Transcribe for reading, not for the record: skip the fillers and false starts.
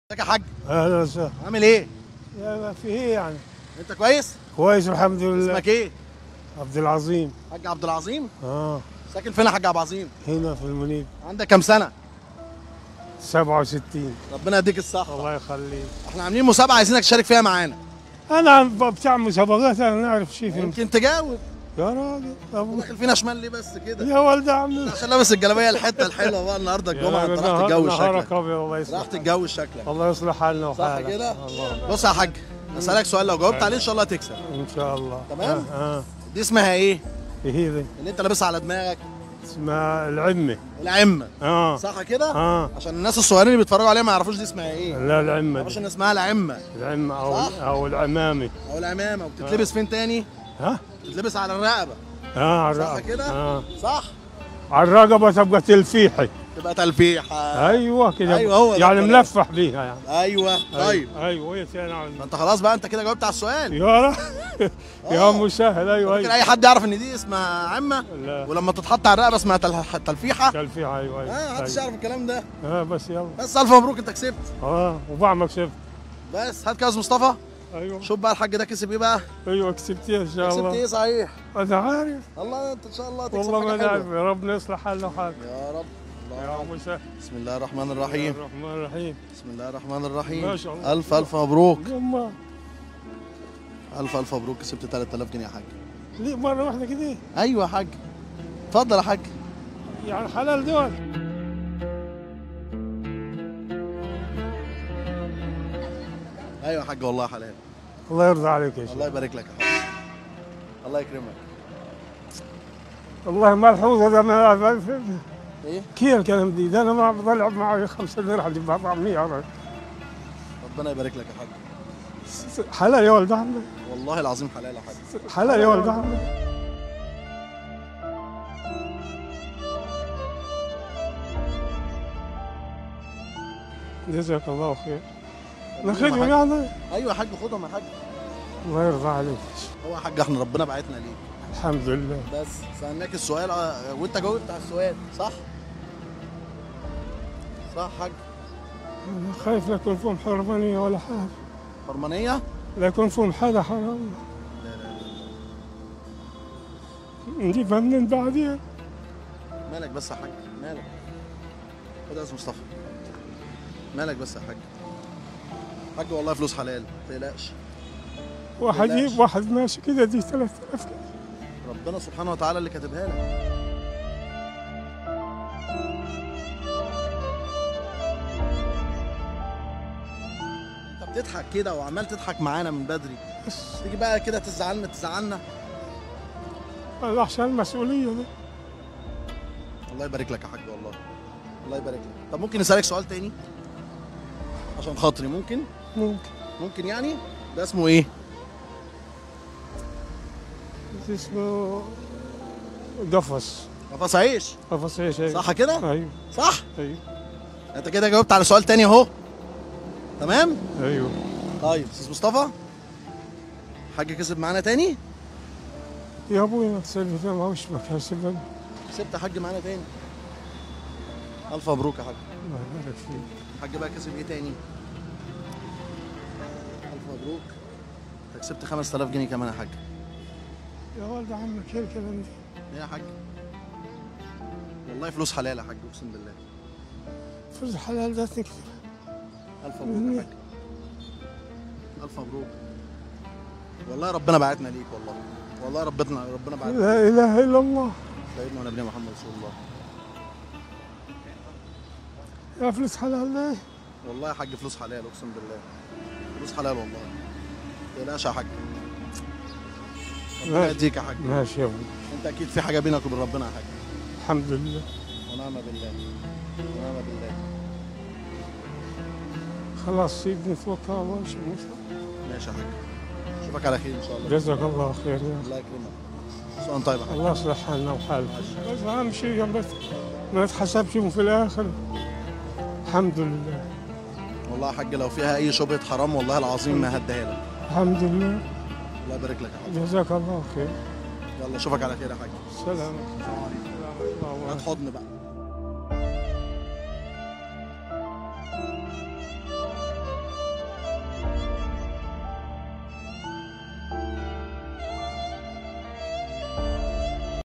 ازيك يا حاج؟ اهلا وسهلا. عامل ايه؟ يا في ايه يعني؟ انت كويس؟ كويس الحمد لله. اسمك ايه؟ عبد العظيم. حاج عبد العظيم؟ اه ساكن فين يا حاج عبد العظيم؟ هنا في المنيب. عندك كام سنة؟ 67. ربنا يديك الصحة. الله يخليك. احنا عاملين مسابقة عايزينك تشارك فيها معانا. انا بتاع مسابقات، انا نعرف شيء في يمكن تجاوب. يا راجل داخل فينا شمال ليه بس كده؟ يا ولد عمي. عشان لابس الجلابية الحتة الحلوة بقى النهارده الجمعة، انت راح تتجوز نهارك شكلك. ابيض. الله يصلح. راح تتجوز شكلك. الله يصلح حالنا صح وحالك. كده؟ الله. بص يا حاج، اسألك سؤال لو جاوبت عليه ان شاء الله تكسب. ان شاء الله. تمام؟ اه. دي اسمها ايه؟ ايه دي؟ اللي انت لابسها على دماغك؟ اسمها العمه. العمة. اه صح كده؟ اه. عشان الناس الصغيرين اللي بيتفرجوا عليها ما يعرفوش دي اسمها ايه. لا العمه ما دي. يعرفوش ان اسمها العمة. العمه صح؟ او العمامه. او العمامة. وبتتلبس فين تاني؟ ها؟ بتتلبس على الرقبة. اه على صح الرقبة. كده؟ اه صح؟ على الرقبه تبقى تلفيحه. تبقى تلفيحة. ايوه كده. أيوة هو ده يعني الكلام. ملفح بيها يعني. ايوه طيب. ايوه يا سيدي. ما انت خلاص بقى، انت كده جاوبت على السؤال. يا يا مسهل. ايوه ممكن ايوه. اي حد يعرف ان دي اسمها عمة، لا ولما تتحط على الرقبة اسمها تلفيحة. تلفيحه. ايوه ايوه. محدش يعرف الكلام ده. بس يلا. بس الف مبروك انت كسبت. وبعمل كسبت. بس هات كاس مصطفى. ايوه شوف بقى الحاج ده كسب ايه بقى. ايوه كسبتيها ان شاء كسبت الله. ايه صحيح؟ انا عارف الله انت ان شاء الله تكسب والله. ما حاجة نعرف. حلوة. يا رب يصلح حالنا وحالك. يا رب. يا مسهل. بسم الله الرحمن بسم الرحيم. الله الرحمن الرحيم. بسم الله الرحمن الرحيم. ما شاء الله. الف الف مبروك. يما الف الف مبروك، كسبت 3000 جنيه يا حاج. ليه مره واحده كده؟ ايوه يا حاج. اتفضل يا حاج. يعني حلال دول. ايوه يا حاج والله حلال. الله يرضى عليك يا شيخ. الله يبارك لك يا حاج. الله يكرمك. والله ملحوظ هذا. ما ايه؟ كيف الكلام دي؟ ده انا ما بلعب معي 5 ليره دي ب 400. ربنا يبارك لك يا حاج. حلال يا ولد عمي. والله العظيم حلال يا حاج. حلال يا ولد عمي. جزاك الله خير. ناخذهم يعني. ايوه يا حاج خدهم يا حاج. الله يرضى عليك. هو يا حاج احنا ربنا بعتنا ليك. الحمد لله. بس سألناك السؤال وانت جاوبت على السؤال صح؟ صح يا حاج. أنا خايف لا يكون فيهم حرمانية ولا حاجة. حرمانية؟ لا يكون فيهم حاجة حرام. لا لا لا. نجيبها منين بعدين؟ مالك بس يا حاج؟ مالك؟ خد يا أستاذ مصطفى. مالك بس يا حاج؟ حاج والله فلوس حلال ما تقلقش. واحد يجيب واحد ماشي كده دي 3000 كده. ربنا سبحانه وتعالى اللي كاتبها لك. انت بتضحك كده وعمال تضحك معانا من بدري، تيجي بقى كده تزعلنا. هذا عشان المسؤولية دي. الله يبارك لك يا حاج والله. الله يبارك لك. طب ممكن نسألك سؤال تاني؟ عشان خاطري ممكن؟ ممكن يعني؟ ده اسمه ايه؟ اسمه قفص. قفص عيش. قفص ايش؟ أيوه. صح كده؟ ايوه صح؟ ايوه انت كده جاوبت على سؤال تاني اهو. تمام؟ ايوه. طيب استاذ مصطفى، حاج كسب معانا تاني؟ يا ابوي ما تسلف ما هوش مكاسب. كسبت يا حاج معانا تاني. الف مبروك يا حاج. الله يبارك فيك. الحاج بقى كسب ايه تاني؟ الف مبروك. انت كسبت 5000 جنيه كمان يا حاج. يا ولد عمك ايه الكلام ده؟ ايه يا حاج؟ والله فلوس حلال يا حاج اقسم بالله. فلوس الحلال ده تكتب. الف مبروك يا حاج. الف مبروك. والله ربنا بعتنا ليك والله. والله ربنا بعتنا. لا اله الا الله. سيدنا ونبينا محمد رسول الله. يا فلوس حلال ده. والله يا حاج فلوس حلال اقسم بالله. فلوس حلال والله. ما تقلقش يا حاج. ربنا يديك يا حاج. ماشي يا ابوي. انت اكيد في حاجه بينك وبين ربنا يا حاج. الحمد لله. ونعم بالله. ونعم بالله. خلاص سيبني نتوكل على الله. ماشي يا حاج. اشوفك على خير ان شاء الله. جزاك الله خير يا الله يكرمك. سؤال طيب يا حاج. الله يصلح حالنا وحالك. بس اهم شيء بس ما نتحسبش في الاخر. الحمد لله. والله يا حاج لو فيها اي شبهه حرام والله العظيم ما هديها لك. الحمد لله. الله يبارك لك يا حاج. جزاك الله خير. يلا اشوفك على خير يا حاج. سلام. هات حضن بقى.